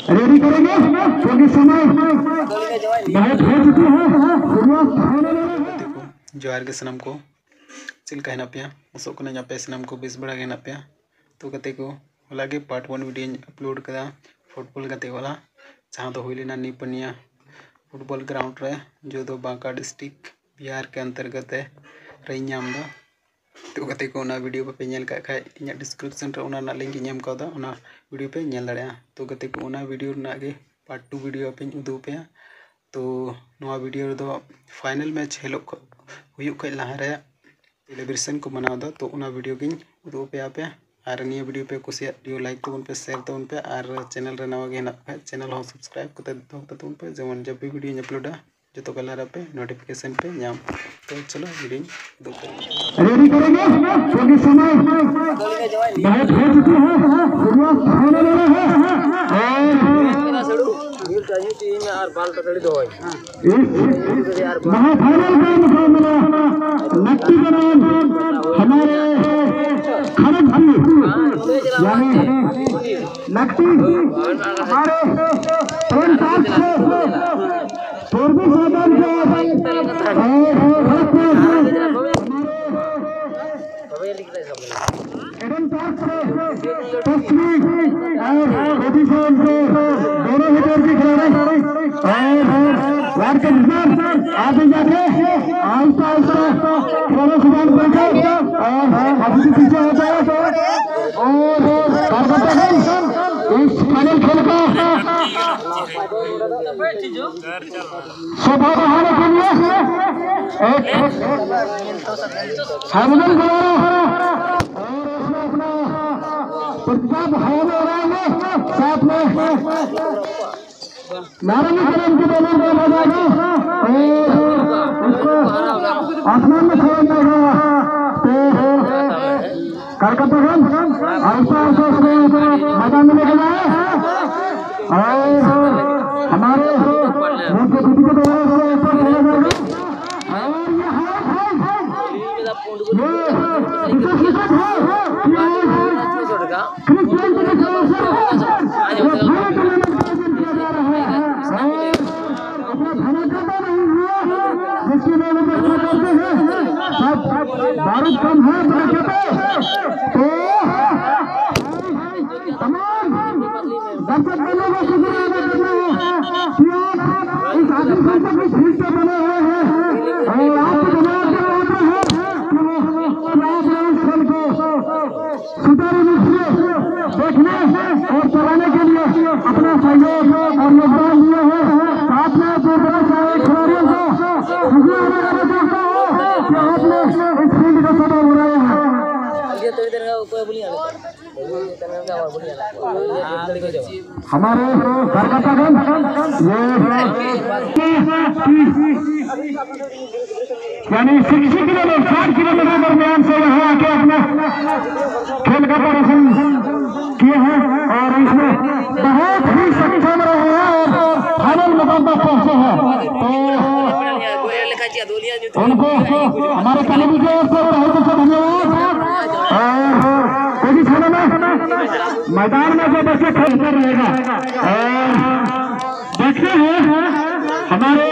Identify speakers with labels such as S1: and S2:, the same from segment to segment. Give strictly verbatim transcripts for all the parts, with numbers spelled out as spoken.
S1: Ready करेंगे क्योंकि समय बहुत हो चुकी है।
S2: जोहार के सनम को चिलका हेना पे उसों को पे सनम को बेस बड़ा हेना पे तो कते को होला के पार्ट वन वीडियो अपलोड कदा फुटबॉल कते वाला जहाँ तो हुई लेना निपनिया फुटबॉल ग्राउंड रे जो दो बांका डिस्ट्रिक्ट बिहार के अंतर्गत है रही नाम दो तो कते को ना वीडियो पे नेल का खाय इन डिस्क्रिप्शन रे ओना ना लिंक नेम का दा ओना वीडियो पे नेल दाड़े तो कते को ओना वीडियो ना के पार्ट टू वीडियो पे उदू पे तो नवा वीडियो दो फाइनल मैच हेलो हुयुक खै लहा रे सेलिब्रेशन को मनाव दा तो ओना वीडियो गिन उदू पे आपे और निया वीडियो पे कुसिया वीडियो लाइक तबन पे शेयर तबन पे और चैनल रे नवा गे हेना खाय चैनल हो सब्सक्राइब कते दो तबन पे जेमन जब भी वीडियो अपलोड जो तो कलर पे नोटिफिकेशन पे नाम तो चलो वीडियो दो
S1: रेडी करेंगे क्योंकि समय बहुत हो चुकी है। शुरुआत होने वाला है और महाफाइनल का मुकाबला नक्की बनाम हमारे खड़क भाई यानी नक्की हमारे प्रेम साथ से पूर्वी मैदान आगे जाके आहिस्ता आहिस्ता थोड़ा सुधार करके और अभी पीछे हो जाए और इस फाइनल खेल का शोभा बढ़ाने के लिए एक फाइनल बनाया और अपना प्रतिभा बढ़ाने वाले साथ में नारायण करण के बैनर में लगाएगा और आसमान में छोड़ देगा करकता ऐसा ऐसा मैदान में लेके जाए और हमारे बारूद कम है तो तमाम दर्शक बंधुओं को शुक्रिया अदा करना है कि आप इस आदिवासी से कुछ हिस्से बने हुए हैं और आपको धन्यवाद देना है कि आप इस खेल को सुचारू रूप से देखने और चलाने के लिए अपना सहयोग और योगदान दिए हैं। साथ में जो बड़ा सारे खिलाड़ियों को शुक्रिया अदा करना चाहता हूँ कि आपने इस फील्ड का सदा बनाया है। हमारे करकतागण यानी सिक्सटी किलोमीटर साठ किलोमीटर दरमियान से यहाँ आके अपना खेल का प्रदर्शन किए हैं और इसमें बहुत ही सक्षम रहे हैं और फाइनल मुकाम तक पहुंचे हैं तो उनको हमारे टेलीविजन से बहुत बहुत धन्यवाद। और पोजिशन में मैदान में जो बच्चे खेलते रहेगा और देखते हैं हमारे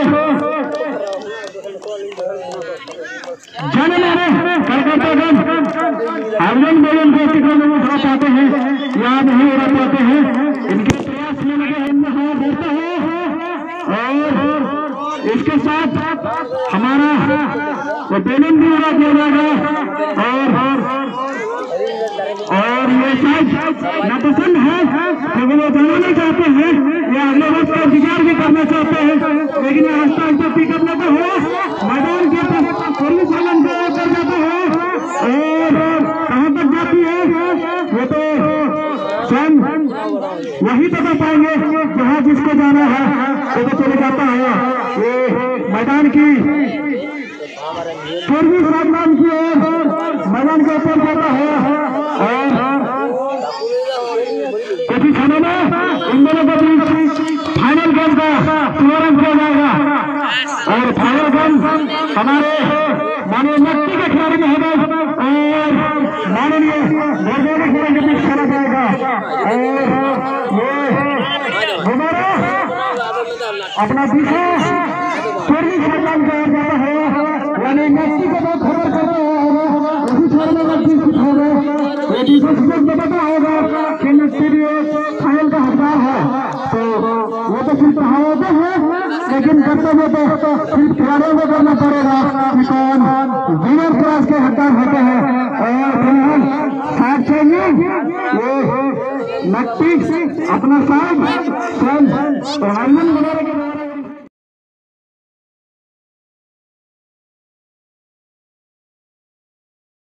S1: जाने माने करकतागण अर्जुन बेगम को टिकट उठा पाते हैं या नहीं उड़ा पाते हैं इनके प्रयास में लगे हैं देते हैं और इसके साथ हमारा वो बेलन भी उड़ा दिया जाएगा और और ये शायद नापसंद है लेकिन वो जाना नहीं चाहते हैं या अगले वर्ष का इंतजार भी करना चाहते हैं लेकिन आस्था आस्था पिकअप लेते हैं मैदान के पुलिस पालन कर जाते हैं और कहाँ तक जाती है वो तो स्वयं वही बता पाएंगे जहाँ जिसको जाना है वो तो चले जाता है। ये मैदान की पूर्वी मैदान की ओर मैदान के ऊपर जाता है और कुछ ही समय में इन दोनों के बीच फाइनल गेम का शुभारंभ किया जाएगा और फाइनल गेम हमारे माननीय नक्की के खिलाड़ी महोदय और माननीय वैज्ञानिक के बीच खेला जाएगा और ये अपना पीछे चोरी सामान का जाता है, यानी नक्की को बहुत खबर करता है, उसी छोड़ने का चीज कुछ होगा, ये दूसरे से बताता होगा कि नक्की भी फाइल का हकदार है, तो वो तो सिर्फ कहावतें हैं, लेकिन कर्तव्य तो सिर्फ खिलाड़ियों को करना पड़ेगा कि कौन विनर प्राइज के हकदार होते हैं। और फिलहाल साथ चाहिए वो नक्की अपना साथ स्वयं प्रधानमंत्री